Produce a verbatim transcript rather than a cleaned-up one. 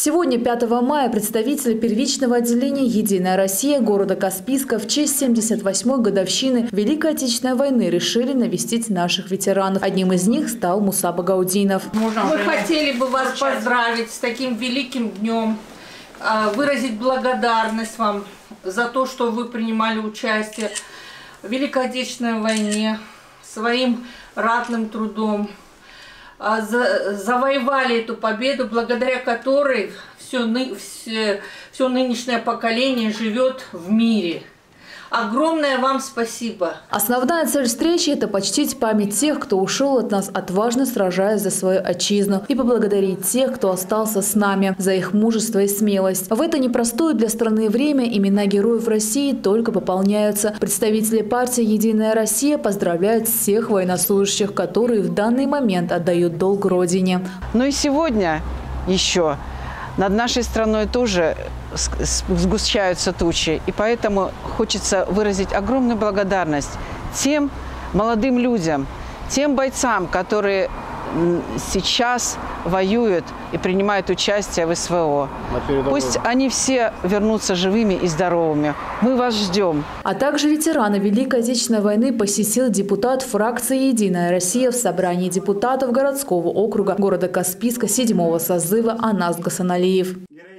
Сегодня, пятого мая, представители первичного отделения «Единая Россия» города Каспийска в честь семьдесят восьмой годовщины Великой Отечественной войны решили навестить наших ветеранов. Одним из них стал Муса Багаудинов. Мы хотели бы вас поздравить с таким великим днем, выразить благодарность вам за то, что вы принимали участие в Великой Отечественной войне своим ратным трудом. Завоевали эту победу, благодаря которой все, все, все нынешнее поколение живет в мире. Огромное вам спасибо. Основная цель встречи – это почтить память тех, кто ушел от нас, отважно сражаясь за свою отчизну, и поблагодарить тех, кто остался с нами, за их мужество и смелость. В это непростое для страны время имена героев России только пополняются. Представители партии «Единая Россия» поздравляют всех военнослужащих, которые в данный момент отдают долг Родине. Ну и сегодня еще над нашей страной тоже сгущаются тучи, и поэтому хочется выразить огромную благодарность тем молодым людям, тем бойцам, которые сейчас воюют и принимают участие в СВО. Пусть они все вернутся живыми и здоровыми. Мы вас ждем. А также ветераны Великой Отечественной войны посетил депутат фракции «Единая Россия» в собрании депутатов городского округа города Каспийска седьмого созыва Анас Гасаналиев.